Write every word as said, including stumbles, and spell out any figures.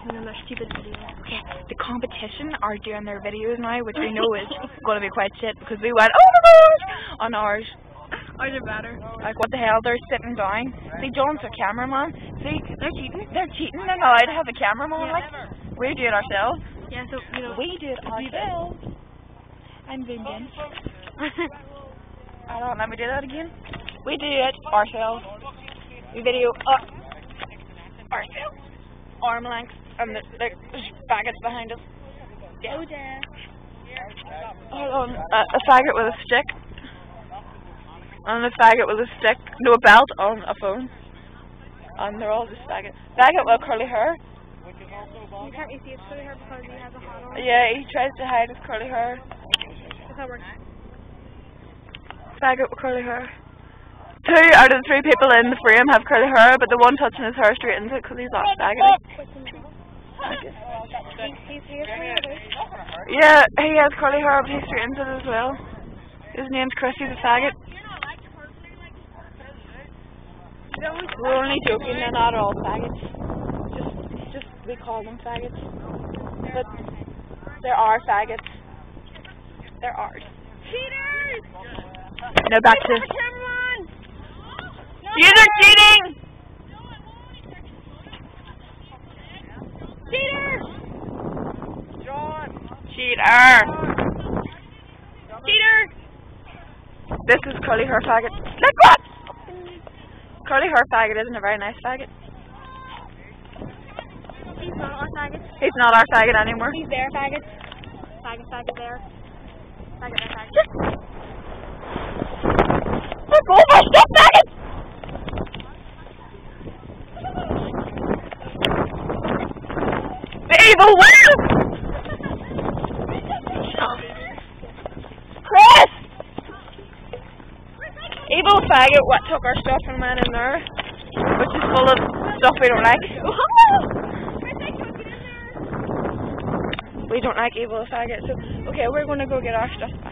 in their stupid videos. Okay, the competition are doing their videos now, which we know is going to be quite shit because we went, oh my gosh, on ours. Ours are better. Like, what the hell, they're sitting down. See, John's a cameraman. See, they're cheating. They're cheating. They're not allowed to have a cameraman. Yeah. Like, we do it ourselves. Yeah, so, you know. We do it ourselves. I'm zoomed in. I don't, let me do that again. We do it ourselves. We video up ourselves. Arm length. And the, the, there's faggots behind us. Yeah. Oh, dear. Hold on. Uh, a faggot with a stick. And a faggot with a stick. No, a belt on a phone. And they're all just faggots. Faggot with curly hair. You can't really see his curly hair because he has a hat on. Yeah, he tries to hide his curly hair. That's how it works. Faggot with curly hair. Two out of the three people in the frame have curly hair, but the one touching his hair straight into it because he's not faggot. Yeah, he has curly hair, but he's straight into it as well. His name's Chris, he's a faggot. We're only joking, they're not all faggots. Just, just we call them faggots. But there are faggots. There are. Cheaters! No, back to... You are cheating! Cheaters! John! Cheater! Cheater! This is curly hair faggot. Look what! Curly hair faggot isn't a very nice faggot. He's not our faggot. He's not our faggot anymore. He's their faggot. Faggot, faggot there. Faggot, there, faggot. Look over! Stop faggot! The evil wins! Chris! Evil faggot what took our stuff and went in there, which is full of stuff we don't like. We don't like evil faggot, so okay, we're gonna go get our stuff back.